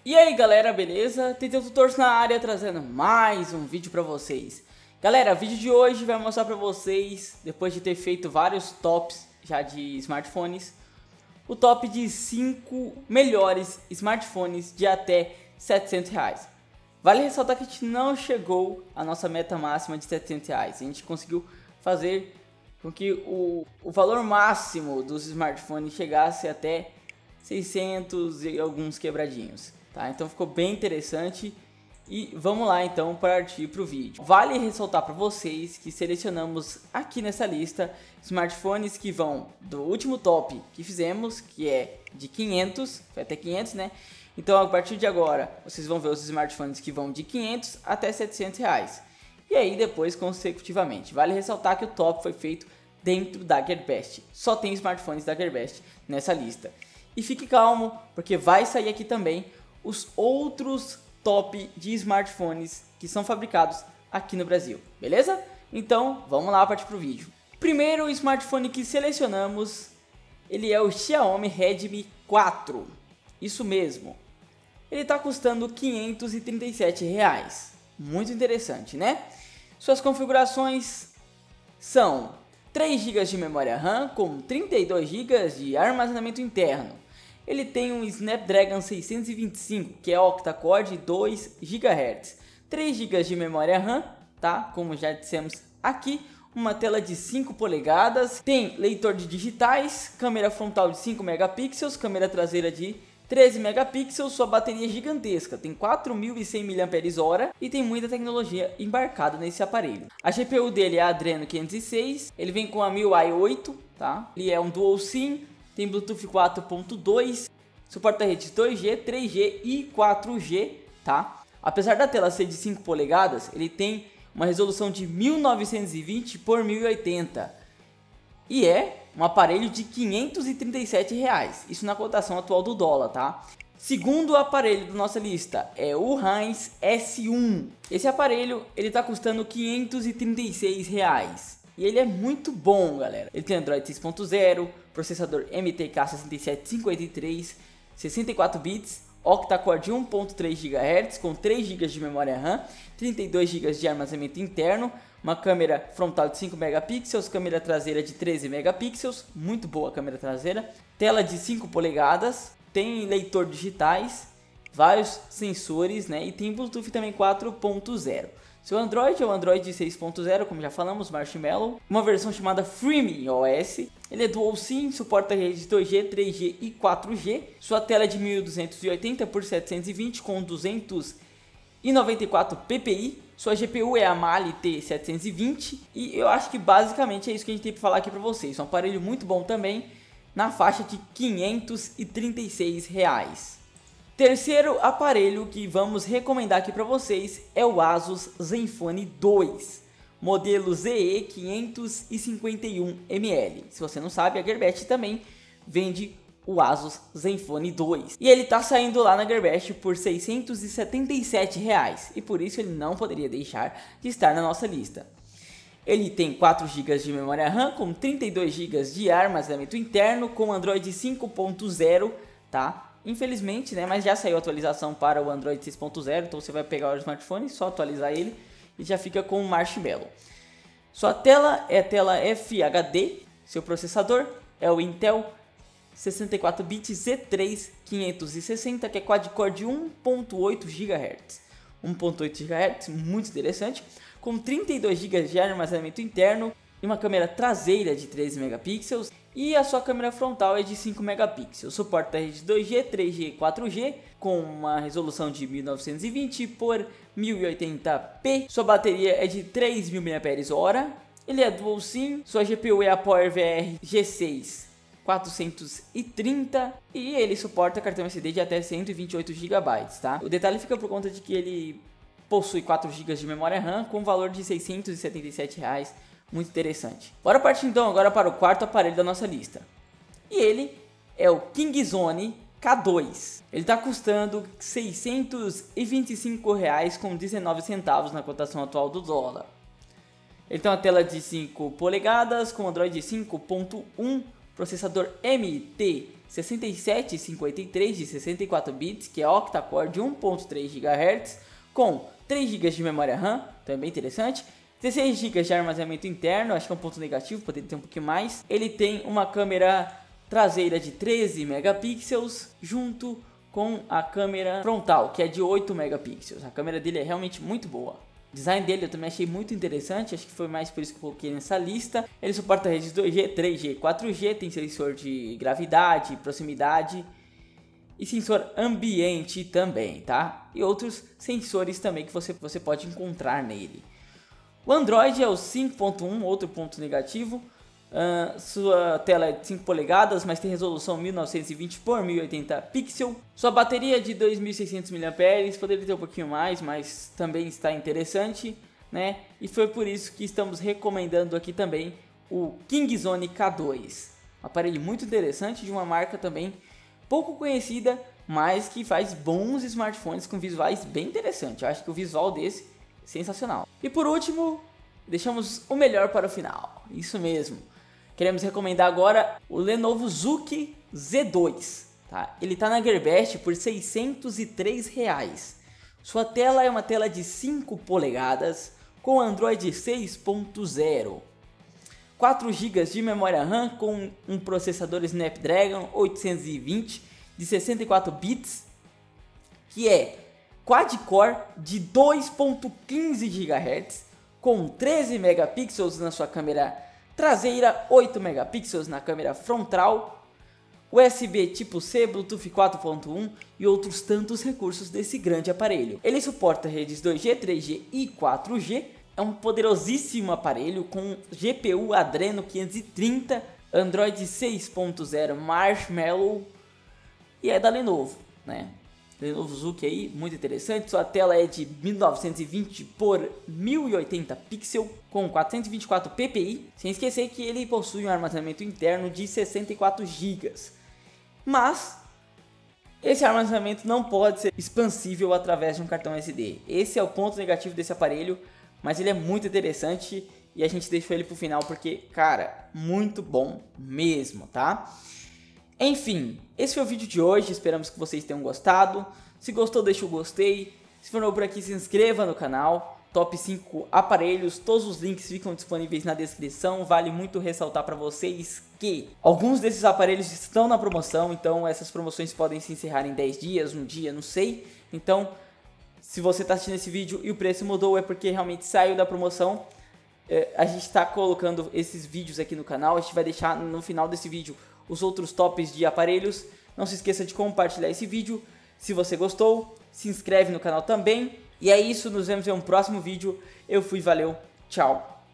E aí galera, beleza? Tentei Tutores na área trazendo mais um vídeo pra vocês. Galera, o vídeo de hoje vai mostrar pra vocês, depois de ter feito vários tops já de smartphones, o top de 5 melhores smartphones de até R$700. Vale ressaltar que a gente não chegou à nossa meta máxima de R$700. A gente conseguiu fazer com que o valor máximo dos smartphones chegasse até 600 e alguns quebradinhos. Tá? Então ficou bem interessante e vamos lá então partir para o vídeo. Vale ressaltar para vocês que selecionamos aqui nessa lista smartphones que vão do último top que fizemos, que é de 500, foi até 500, né? Então a partir de agora vocês vão ver os smartphones que vão de 500 até R$700. E aí depois consecutivamente. Vale ressaltar que o top foi feito dentro da Gearbest. Só tem smartphones da Gearbest nessa lista. E fique calmo, porque vai sair aqui também os outros top de smartphones que são fabricados aqui no Brasil, beleza? Então vamos lá partir para o vídeo. Primeiro smartphone que selecionamos, ele é o Xiaomi Redmi 4, isso mesmo. Ele está custando R$537, muito interessante, né? Suas configurações são 3 GB de memória RAM com 32 GB de armazenamento interno. Ele tem um Snapdragon 625, que é octa-core de 2 GHz, 3 GB de memória RAM, tá? Como já dissemos aqui, uma tela de 5 polegadas, tem leitor de digitais, câmera frontal de 5 megapixels, câmera traseira de 13 megapixels, sua bateria é gigantesca, tem 4.100 mAh e tem muita tecnologia embarcada nesse aparelho. A GPU dele é a Adreno 506, ele vem com a MIUI 8, tá? Ele é um Dual SIM, tem Bluetooth 4.2, suporta redes 2G, 3G e 4G, tá? Apesar da tela ser de 5 polegadas, ele tem uma resolução de 1920 por 1080 e é um aparelho de R$537, isso na cotação atual do dólar, tá? Segundo aparelho da nossa lista é o Heinz S1. Esse aparelho ele tá custando R$536 e ele é muito bom, galera. Ele tem Android 6.0, processador MTK 6753, 64 bits, octa-core de 1.3 GHz com 3 GB de memória RAM, 32 GB de armazenamento interno, uma câmera frontal de 5 megapixels, câmera traseira de 13 megapixels, muito boa a câmera traseira, tela de 5 polegadas, tem leitor digitais, vários sensores, né, e tem Bluetooth também 4.0. Seu Android é o Android 6.0, como já falamos, Marshmallow, uma versão chamada Freemium OS. Ele é Dual SIM, suporta redes 2G, 3G e 4G. Sua tela é de 1280 por 720 com 294 ppi. Sua GPU é a Mali T720 e eu acho que basicamente é isso que a gente tem para falar aqui para vocês. É um aparelho muito bom também, na faixa de R$536. Terceiro aparelho que vamos recomendar aqui para vocês é o Asus Zenfone 2, modelo ZE551ml. Se você não sabe, a Gearbest também vende o Asus Zenfone 2. E ele tá saindo lá na Gearbest por R$677 e por isso ele não poderia deixar de estar na nossa lista. Ele tem 4 GB de memória RAM com 32 GB de armazenamento interno com Android 5.0, tá? Infelizmente, né, mas já saiu a atualização para o Android 6.0, então você vai pegar o smartphone, só atualizar ele e já fica com o Marshmallow. Sua tela é a tela FHD, seu processador é o Intel 64 bits Z3 560, que é quad-core de 1.8 GHz. 1.8 GHz, muito interessante, com 32 GB de armazenamento interno e uma câmera traseira de 13 megapixels. E a sua câmera frontal é de 5 megapixels, suporta rede 2G, 3G e 4G, com uma resolução de 1920 por 1080p. Sua bateria é de 3.000 mAh, ele é Dual SIM, sua GPU é a PowerVR G6 430 e ele suporta cartão SD de até 128 GB, tá? O detalhe fica por conta de que ele possui 4 GB de memória RAM com valor de R$677. Muito interessante. Bora partir então agora para o quarto aparelho da nossa lista. E ele é o Kingzone K2. Ele está custando R$625,19 na cotação atual do dólar. Ele tem uma tela de 5 polegadas com Android 5.1 processador MT6753 de 64 bits, que é octa-core de 1.3 GHz, com 3 GB de memória RAM, também interessante. 16 GB de armazenamento interno, acho que é um ponto negativo, poderia ter um pouquinho mais. Ele tem uma câmera traseira de 13 megapixels, junto com a câmera frontal, que é de 8 megapixels. A câmera dele é realmente muito boa. O design dele eu também achei muito interessante, acho que foi mais por isso que eu coloquei nessa lista. Ele suporta redes 2G, 3G, 4G, tem sensor de gravidade, proximidade e sensor ambiente também, tá? E outros sensores também que você pode encontrar nele. O Android é o 5.1, outro ponto negativo. Sua tela é de 5 polegadas, mas tem resolução 1920 por 1080 pixels. Sua bateria é de 2600 mAh, poderia ter um pouquinho mais, mas também está interessante, né? E foi por isso que estamos recomendando aqui também o Kingzone K2. Um aparelho muito interessante, de uma marca também pouco conhecida, mas que faz bons smartphones com visuais bem interessantes. Eu acho que o visual desse é sensacional. E por último, deixamos o melhor para o final. Isso mesmo. Queremos recomendar agora o Lenovo Zuki Z2. Tá? Ele está na Gearbest por R$ 603. Sua tela é uma tela de 5 polegadas com Android 6.0. 4 GB de memória RAM com um processador Snapdragon 820 de 64 bits, que é quad-core de 2.15 GHz, com 13 megapixels na sua câmera traseira, 8 megapixels na câmera frontal, USB tipo C, Bluetooth 4.1 e outros tantos recursos desse grande aparelho. Ele suporta redes 2G, 3G e 4G, é um poderosíssimo aparelho com GPU Adreno 530, Android 6.0 Marshmallow e é da Lenovo, né? Lenovo Zuki aí, muito interessante. Sua tela é de 1920 por 1080 pixels com 424 ppi, sem esquecer que ele possui um armazenamento interno de 64 GB. Mas esse armazenamento não pode ser expansível através de um cartão SD. Esse é o ponto negativo desse aparelho, mas ele é muito interessante e a gente deixou ele pro final porque, cara, muito bom mesmo, tá? Enfim, esse foi o vídeo de hoje, esperamos que vocês tenham gostado. Se gostou, deixa o gostei. Se for novo por aqui, se inscreva no canal. Top 5 aparelhos, todos os links ficam disponíveis na descrição. Vale muito ressaltar para vocês que alguns desses aparelhos estão na promoção, então essas promoções podem se encerrar em 10 dias, um dia, não sei. Então, se você está assistindo esse vídeo e o preço mudou, é porque realmente saiu da promoção. A gente está colocando esses vídeos aqui no canal, a gente vai deixar no final desse vídeo os outros tops de aparelhos. Não se esqueça de compartilhar esse vídeo. Se você gostou, se inscreve no canal também. E é isso, nos vemos em um próximo vídeo. Eu fui, valeu, tchau.